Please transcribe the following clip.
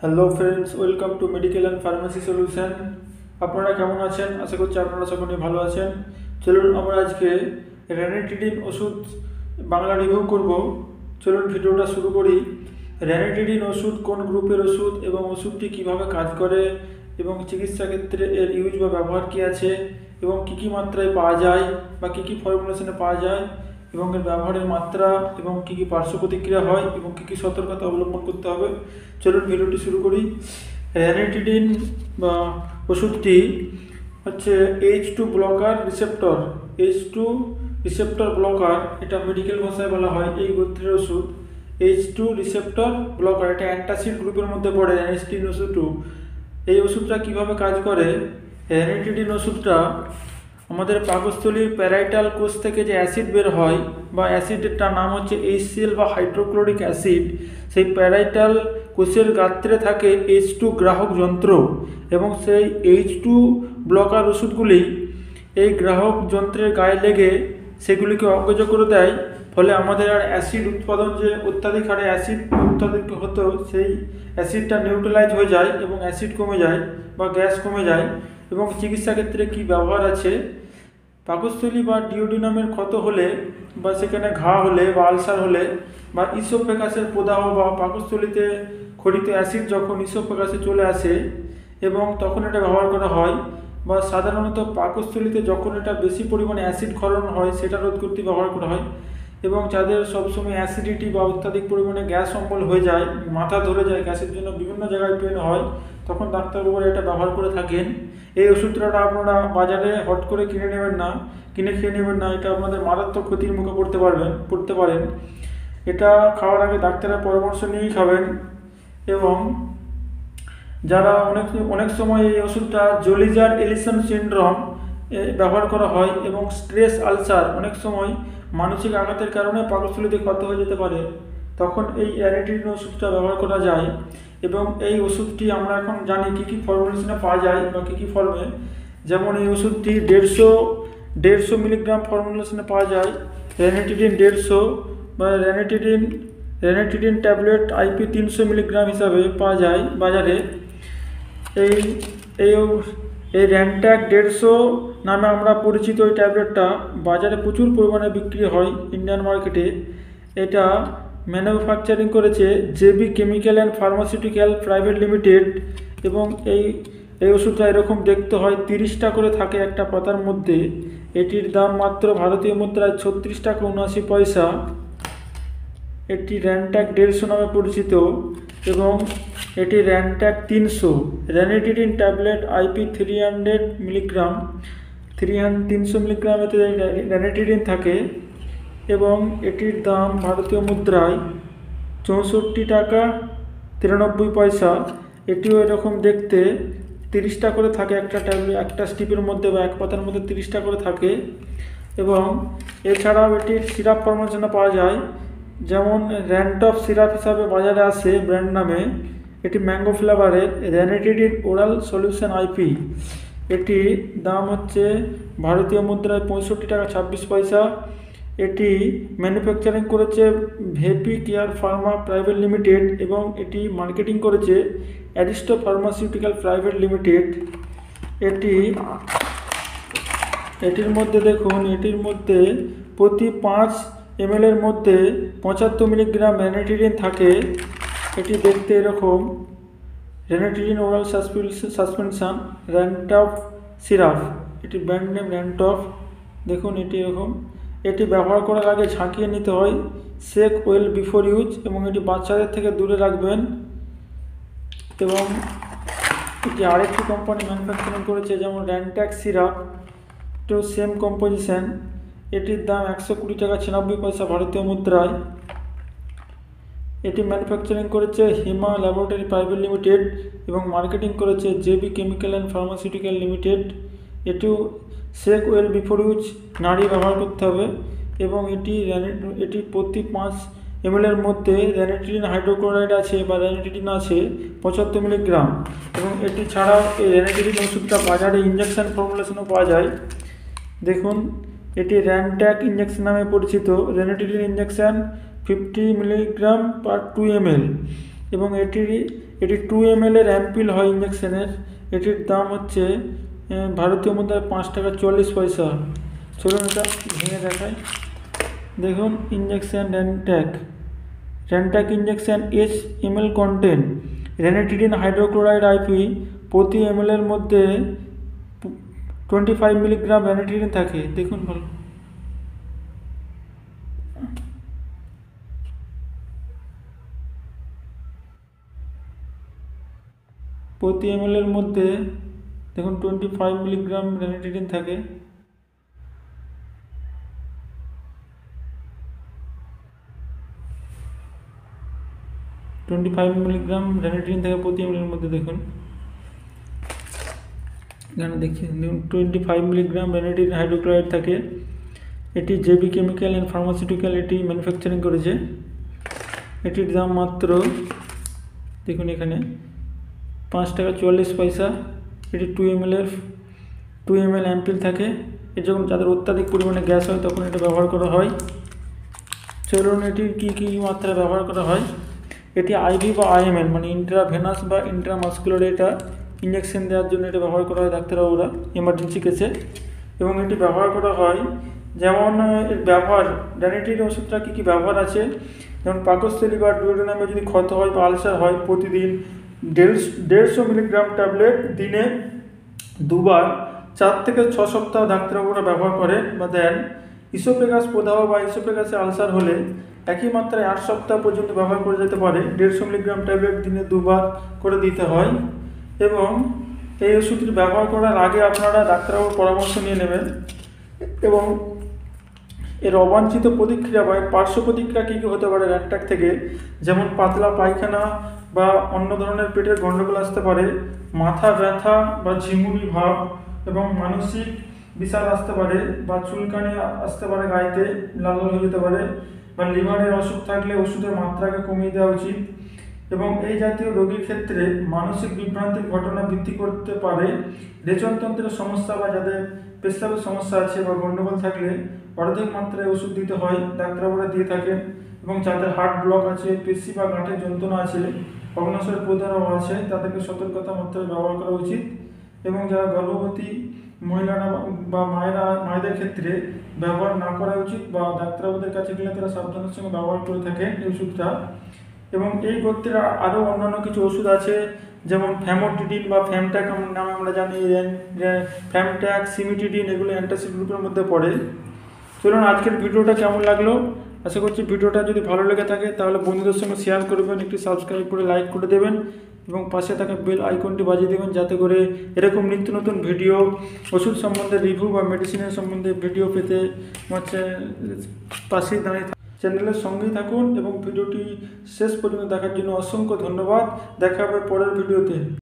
Hello friends, welcome to medical and pharmacy solution. আপনারা কেমন আছেন? আশা করছি আপনারা সকলে ভালো আছেন। চলুন আমরা আজকে র্যানিটিডিন ওষুধ বাংলা রিভিউ করব। চলুন ভিডিওটা শুরু করি। র্যানিটিডিন ওষুধ কোন গ্রুপের ওষুধ এবং ওষুধটি কিভাবে কাজ করে এবং চিকিৎসা ক্ষেত্রে এর ইউজ বা ব্যবহার কী আছে এবং কী কী মাত্রায় পাওয়া যায় বা কী কী ফর্মুলেশনে পাওয়া যায় এবং এর ব্যবহারের মাত্রা এবং কী কী পার্শ্ব প্রতিক্রিয়া হয় এবং কী কী সতর্কতা অবলম্বন করতে হবে। চলুন ভিডিওটি শুরু করি। র্যানিটিডিন বা ওষুধটি হচ্ছে H2 blocker receptor. H2 receptor blocker, এটা মেডিকেল ভাষায় বলা হয় এই গোত্রের ওষুধ। H2 রিসেপ্টর ব্লকার, এটা অ্যান্টাসিড গ্রুপের মধ্যে পড়ে। র্যানিটিডিন ওষুধ, এই ওষুধটা কীভাবে কাজ করে? র্যানিটিডিন ওষুধটা আমাদের পাকস্থলীর প্যারাইটাল কোষ থেকে যে অ্যাসিড বের হয় বা অ্যাসিডটার নাম হচ্ছে HCl বা হাইড্রোক্লোরিক অ্যাসিড, সেই প্যারাইটাল কোষের গাত্রে থাকে H2 গ্রাহক যন্ত্র এবং সেই H2 ব্লকার ওষুধগুলি এই গ্রাহক যন্ত্রের গায়ে লেগে সেগুলিকে অকেজ করে দেয়। ফলে আমাদের আর অ্যাসিড উৎপাদন, যে অত্যাধিক হারে অ্যাসিড উৎপাদিত হতো, সেই অ্যাসিডটা নিউট্রালাইজ হয়ে যায় এবং অ্যাসিড কমে যায় বা গ্যাস কমে যায়। এবং চিকিৎসা ক্ষেত্রে কী ব্যবহার আছে? পাকস্থলী বা ডিওডিনামের ক্ষত হলে বা সেখানে ঘা হলে বা আলসার হলে বা ইসোফেগাসের প্রদাহ বা পাকস্থলীতে ক্ষরিত অ্যাসিড যখন ইসোফেগাসে চলে আসে এবং তখন এটা ব্যবহার করা হয়। বা সাধারণত পাকস্থলীতে যখন এটা বেশি পরিমাণে অ্যাসিড ক্ষরণ হয় সেটা রোধ করতে ব্যবহার করা হয়। এবং যাদের সবসময় অ্যাসিডিটি বা অত্যাধিক পরিমাণে গ্যাস অম্বল হয়ে যায়, মাথা ধরে যায়, গ্যাসের জন্য বিভিন্ন জায়গায় পেন হয়, তখন ডাক্তারবাবুরা এটা ব্যবহার করে থাকেন। এই ওষুধটা আপনারা বাজারে হট করে কিনে খেয়ে নেবেন না। এটা আপনাদের মারাত্মক ক্ষতির মুখে পড়তে পারেন। এটা খাওয়ার আগে ডাক্তারের পরামর্শ নিয়েই খাবেন। এবং যারা অনেক সময় এই ওষুধটা জোলিজার এলিসন সিনড্রোম ব্যবহার করা হয় এবং স্ট্রেস আলসার, অনেক সময় মানসিক আঘাতের কারণে পাকস্থলীতে ক্ষত হয়ে যেতে পারে, তখন এই র্যানিটিডিন ওষুধটা ব্যবহার করা যায়। এবং এই ওষুধটি আমরা এখন জানি কী কী ফর্মুলেশনে পাওয়া যায় বা কী কী ফর্মে। যেমন এই ওষুধটি 150 মিলিগ্রাম ফর্মুলেশনে পাওয়া যায়। র্যানিটিডিন 150 বা র্যানিটিডিন ট্যাবলেট IP 300 মিলিগ্রাম হিসাবে পাওয়া যায় বাজারে। এই র্যানট্যাক 150 নামে আমরা পরিচিত এই ট্যাবলেটটা বাজারে প্রচুর পরিমাণে বিক্রি হয় ইন্ডিয়ান মার্কেটে। এটা ম্যানুফ্যাকচারিং করেছে JB chemical and pharmaceutical private limited. এবং এই ওষুধটা এরকম দেখতে হয়, 30টা করে থাকে একটা পাতার মধ্যে। এটির দাম মাত্র ভারতীয় মুদ্রায় 36 টাকা 79 পয়সা। এটি র্যানট্যাক 150 নামে পরিচিত এবং এটি Rantac 300। Ranitidine tablet IP 300 milligram, 300 milligram এতে র্যানিটিডিন থাকে এবং এটির দাম ভারতীয় মুদ্রায় 64 টাকা 93 পয়সা। এটিও এরকম দেখতে, 30টা করে থাকে একটা ট্যাবলেট, একটা স্টিপের মধ্যে বা এক পাতার মধ্যে 30টা করে থাকে। এবং এছাড়াও এটির সিরাপ ফর্মুলেশনে পাওয়া যায়, যেমন র্যান্টফ সিরাপ হিসাবে বাজারে আসে ব্র্যান্ড নামে। এটি ম্যাঙ্গো ফ্লেভারের র্যানিটিডিন ওরাল সলিউশন IP। এটি দাম হচ্ছে ভারতীয় মুদ্রায় 65 টাকা 26 পয়সা। এটি ম্যানুফ্যাকচারিং করেছে Vapi care pharma private limited এবং এটি মার্কেটিং করেছে অ্যারিস্টো ফার্মাসিউটিক্যাল প্রাইভেট লিমিটেড। এটির মধ্যে দেখুন, এটির মধ্যে প্রতি 5 ml এর মধ্যে 75 মিলিগ্রাম র্যানিটিডিন থাকে। এটি দেখতে এরকম, ranitidine oral suspension Rantof syrup, এটি ব্র্যান্ড নেম র্যান্টফ। দেখুন এটি এরকম। এটি ব্যবহার করার আগে ঝাঁকিয়ে নিতে হয়, শেক ওয়েল বিফোর ইউজ, এবং এটি বাচ্চাদের থেকে দূরে রাখবেন। এবং এটি আরেকটি কোম্পানি ম্যানুফ্যাকচারিং করেছে, যেমন র্যানট্যাক সিরাপ, এটিও সেম কম্পোজিশন। এটির দাম 120 টাকা 96 পয়সা ভারতীয় মুদ্রায়। এটি ম্যানুফ্যাকচারিং করেছে হিমা ল্যাবরেটরি প্রাইভেট লিমিটেড এবং মার্কেটিং করেছে JB chemical and pharmaceutical limited. এটিও শেক ওয়েল বিফোর ইউজ, নাড়িয়ে ব্যবহার করতে হবে। এবং এটি প্রতি 5 ml এর মধ্যে র্যানিটিডিন হাইড্রোক্লোরাইড আছে বা র্যানিটিডিন আছে 75 মিলিগ্রাম। এবং এটি ছাড়াও এই র্যানিটিডিন ওষুধটা বাজারে ইঞ্জেকশন ফর্মুলেশনও পাওয়া যায়। দেখুন, এটি র্যানট্যাক ইঞ্জেকশন নামে পরিচিত। Ranitidine injection 50 milligram per 2 ml। এবং এটি 2 ml এর অ্যাম্পিল হয় ইঞ্জেকশনের। এটির দাম হচ্ছে ভারতীয় মুদ্রায় 5 টাকা 40 পয়সা। চলুন এটা ভেঙে দেখাই। দেখুন ইঞ্জেকশন র্যানট্যাক ইঞ্জেকশন এস ml contain ranitidine hydrochloride IP. প্রতি ml এর মধ্যে 25 মিলিগ্রাম রেনিটিডিন থাকে। দেখুন ভালো, প্রতি ml এর মধ্যে দেখুন 25 মিলিগ্রাম রেনিটিডিন থাকে। প্রতি ml এর মধ্যে দেখুন, এখানে দেখুন 25 মিলিগ্রাম রেনিটিডিন হাইড্রোক্লোরাইড থাকে। এটি জেবি কেমিক্যাল অ্যান্ড ফার্মাসিউটিক্যাল এটি ম্যানুফ্যাকচারিং করেছে। এটির দাম মাত্র দেখুন এখানে 5 টাকা 40 পয়সা। এটি 2 ml অ্যাম্পিল থাকে। এর যখন যাদের অত্যাধিক পরিমাণে গ্যাস হয় তখন এটা ব্যবহার করা হয়। চলুন এটির কী মাত্রায় ব্যবহার করা হয়। এটি আইভি বা আইএমএল মানে ইন্ট্রাভেনাস বা ইন্ট্রামাসকুলার এটা ইঞ্জেকশন দেওয়ার জন্য এটা ব্যবহার করা হয় ডাক্তারবাবুরা এমার্জেন্সি কেসে। এবং এটি ব্যবহার করা হয় যেমন এর ব্যবহার রেনিটিডিন ওষুধটা কী ব্যবহার আছে, যেমন পাকস্থলী বা ডুওডেনামে যদি ক্ষত হয় বা আলসার হয় প্রতিদিন 150 মিলিগ্রাম ট্যাবলেট দিনে 2 বার 4 থেকে 6 সপ্তাহ ডাক্তারবাবুরা ব্যবহার করেন বা দেন। ইসোফেগাস প্রদাহ বা ইসোফেগাসে আলসার হলে একই মাত্রায় 8 সপ্তাহ পর্যন্ত ব্যবহার করে যেতে পারে। 150 মিলিগ্রাম ট্যাবলেট দিনে 2 বার করে দিতে হয়। এবং এই ওষুধটি ব্যবহার করার আগে আপনারা ডাক্তারবাবুর পরামর্শ নিয়ে নেবেন। এবং এর অবাঞ্ছিত প্রতিক্রিয়া বা পার্শ্ব প্রতিক্রিয়া কী হতে পারে র্যানট্যাক থেকে, যেমন পাতলা পায়খানা বা অন্য ধরনের পেটের গণ্ডগোল আসতে পারে, মাথা ব্যথা বা ঝিমুনি ভাব এবং মানসিক বিষাদ আসতে পারে বা চুলকানি আসতে পারে, গায়েতে লাল হয়ে যেতে পারে, বা লিভারের অসুখ থাকলে ওষুধের মাত্রাকে কমিয়ে দেওয়া উচিত। এবং এই জাতীয় রোগীর ক্ষেত্রে মানসিক বিভ্রান্তির ঘটনা বৃদ্ধি করতে পারে। রেচনতন্ত্রের সমস্যা বা যাদের পেশাবের সমস্যা আছে বা গণ্ডগোল থাকলে অর্ধেক মাত্রায় ওষুধ দিতে হয়, ডাক্তারবাবুরা দিয়ে থাকেন। এবং যাদের হার্ট ব্লক আছে, পেশি বা গাঁটের যন্ত্রণা আছে, অগ্ন্যাশয়ের প্রদাহ আছে, তাদেরকে সতর্কতা মাত্রায় ব্যবহার করা উচিত। এবং যারা গর্ভবতী মহিলারা বা মায়েদের ক্ষেত্রে ব্যবহার না করা উচিত বা ডাক্তারবাবুদের কাছে গেলে তারা সাবধানের সঙ্গে ব্যবহার করে থাকেন এই ওষুধটা। এবং এই গোত্রের আরও অন্যান্য কিছু ওষুধ আছে, যেমন ফ্যামোটিডিন বা ফ্যামট্যাক নামে আমরা জানি, ফ্যামট্যাক, সিমিটিডিন, এগুলো অ্যান্টাসিড গ্রুপের মধ্যে পড়ে। চলুন আজকের ভিডিওটা কেমন লাগলো, আশা করছি ভিডিওটা যদি ভালো লেগে থাকে তাহলে বন্ধুদের সঙ্গে শেয়ার করবেন, একটি সাবস্ক্রাইব করে লাইক করে দেবেন এবং পাশে থাকা বেল আইকনটি বাজিয়ে দেবেন, যাতে করে এরকম নিত্য নতুন ভিডিও ওষুধ সম্বন্ধে রিভিউ বা মেডিসিনের সম্বন্ধে ভিডিও পেতে পাশেই দাঁড়িয়ে চ্যানেলের সঙ্গেই থাকুন। এবং ভিডিওটি শেষ পর্যন্ত দেখার জন্য অসংখ্য ধন্যবাদ। দেখা হবে পরের ভিডিওতে।